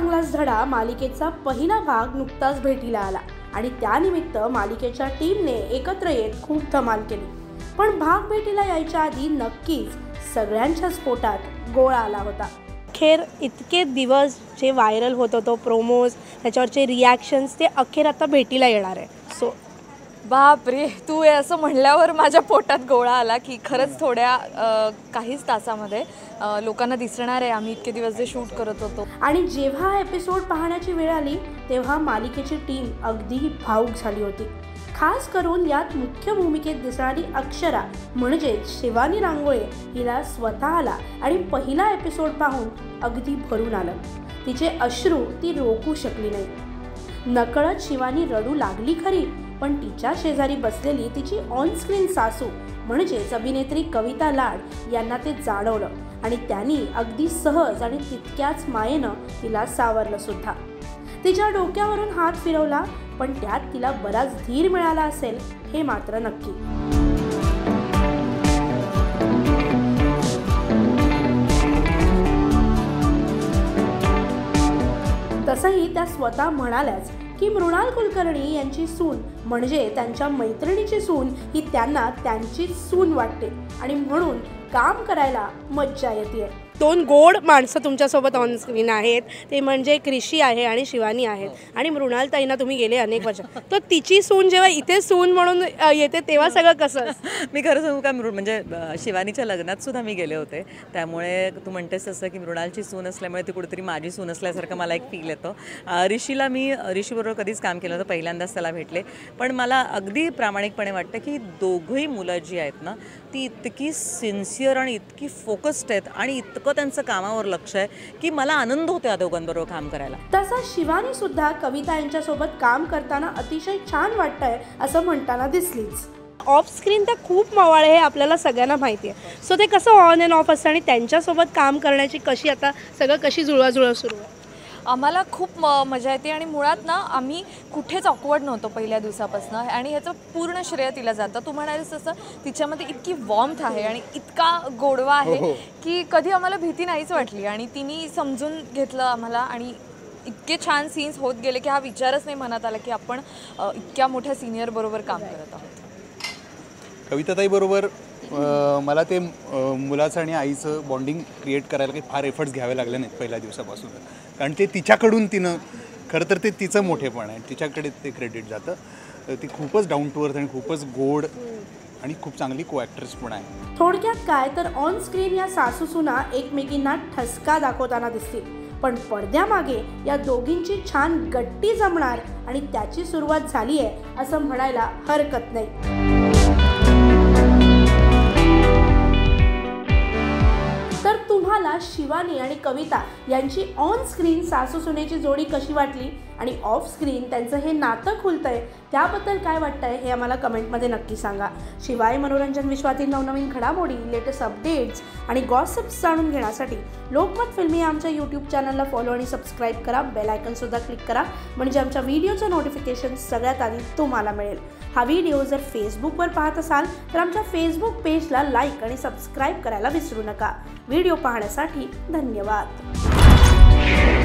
चांगलाच धडा मालिकेचा पहिला भाग नुकताच भेटीला आला आणि त्यानिमित्त मालिकेच्या टीमने एकत्र येत खूप धमाल केली। पण भाग भेटीला यायच्या आधी नक्कीच सगळ्यांच्याच पोटात गोळा आला होता। अखेर इतके दिवस जे व्हायरल होत होतो प्रोमोज, त्याच्यावरचे रिॲक्शन्स, ते अखेर आता भेटीला येणार आहे। सो बापरे, तू हे असं म्हणल्यावर माझ्या पोटात गोळा आला की खरंच थोड्या काहीच तासामध्ये लोकांना दिसणार आहे आम्ही इतके दिवस जे शूट करत होतो। आणि जेव्हा हा एपिसोड पाहण्याची वेळ आली तेव्हा मालिकेची टीम अगदी भावुक झाली होती। खास करून यात मुख्य भूमिकेत दिसणारी अक्षरा म्हणजे शिवानी रांगोळे हिला स्वतःला आणि पहिला एपिसोड पाहून अगदी भरून आलं। तिचे अश्रू ती रोखू शकली नाही। नकळत शिवानी रडू लागली खरी, पण तिच्या शेजारी बसलेली तिची ऑन स्क्रीन सासू म्हणजेच अभिनेत्री कविता लाड यांना ते जाणवलं आणि त्यांनी अगदी सहज आणि तितक्याच मायेनं तिला सावरलं सुद्धा। तिच्या डोक्यावरून हात फिरवला, पण त्यात तिला बराच धीर मिळाला असेल हे मात्र नक्की। तसंही त्या स्वतः म्हणाल्याच की मृणाल कुलकर्णी यांची सून म्हणजे त्यांच्या मैत्रिणीची सून ही त्यांना त्यांचीच सून वाटते आणि म्हणून काम करायला मज्जा येते। दोन गोड माणसं तुमच्यासोबत ऑन स्क्रीन आहेत, ते म्हणजे कृषी आहे आणि शिवानी आहेत। आणि मृणाल ताईंना तुम्ही गेले अनेक वर्ष, तर तिची सून जेव्हा इथे सून म्हणून येते तेव्हा सगळं कसं? मी खरं सांगू का, म्हणजे शिवानीच्या लग्नात सुद्धा मी गेले होते, त्यामुळे तू म्हणतेस तसं की मृणालची सून असल्यामुळे ती कुठेतरी माझी सून असल्यासारखं मला एक फील येतो। ऋषीबरोबर कधीच काम केलं होतं, पहिल्यांदाच त्याला भेटले, पण मला अगदी प्रामाणिकपणे वाटतं की दोघंही मुलं जी आहेत ना ती इतकी सिन्सिअर आणि इतकी फोकस्ड आहेत आणि इतकं त्यांचं कामावर लक्ष आहे की मला आनंद होतो या दोघांबरोबर काम करायला। तसा शिवानी सुद्धा कविता यांच्यासोबत काम करताना अतिशय छान वाटतंय असं म्हणताना दिसलीच। ऑफ स्क्रीन तर खूप मवाळ आहे, हे आपल्याला सगळ्यांना माहिती आहे। सो ते कसं ऑन अँड ऑफ असतं आणि त्यांच्यासोबत काम करण्याची कशी आता सगळं कशी जुळवाजुळव सुरू आहे? आम्हाला खूप मजा येते आणि मुळात ना आम्ही कुठेच ऑकवर्ड नव्हतो पहिल्या दिवसापासून आणि ह्याचं पूर्ण श्रेय तिला जातं। तू म्हणालीस तसं तिच्यामध्ये इतकी वॉर्मथ आहे आणि इतका गोडवा आहे की कधी आम्हाला भीती नाहीच वाटली आणि तिने समजून घेतलं आम्हाला आणि इतके छान सीन्स होत गेले की हा विचारच नाही मनात आला की आपण इतक्या मोठ्या सिनियर बरोबर काम करत आहोत। कविताताई बरोबर मला ते मुलाचं आणि आईचं बॉन्डिंग क्रिएट करायला काही फार एफर्ट्स घ्यावे लागले नाहीत पहिल्या दिवसापासून, कारण ते तिच्याकडून तिनं खरं तर ते तिचं मोठेपण आहे, तिच्याकडे ते क्रेडिट जातं। ती खूपच डाऊन टू अर्थ आणि खूपच गोड आणि खूप चांगली को ॲक्ट्रेस पण आहे। थोडक्यात काय तर ऑन स्क्रीन या सासू सुना एकमेकींना ठसका दाखवताना दिसतील, पण पडद्यामागे या दोघींची छान गट्टी जमणार आणि त्याची सुरुवात झाली आहे असं म्हणायला हरकत नाही। तर तुम्हाला शिवानी आणि कविता यांची ऑन स्क्रीन सासू सुनेची जोडी कशी वाटली आणि ऑफ स्क्रीन त्यांचं हे नातं खुलतंय त्याबद्दल काय वाटतंय हे आम्हाला कमेंटमध्ये नक्की सांगा। शिवाय मनोरंजन विश्वातील नवनवीन घडामोडी, लेटेस्ट अपडेट्स आणि गॉसिप्स जाणून घेण्यासाठी लोकमत फिल्मी या आमच्या यूट्यूब चॅनलला फॉलो आणि सबस्क्राईब करा। बेल आयकॉनसुद्धा क्लिक करा म्हणजे आमच्या व्हिडिओचं नोटिफिकेशन सगळ्यात आधी तुम्हाला मिळेल। हा व्हिडिओ जर फेसबुकवर पाहत असाल तर आमच्या फेसबुक पेजला लाईक आणि सबस्क्राईब करायला विसरू नका। व्हिडिओ पाहण्यासाठी धन्यवाद।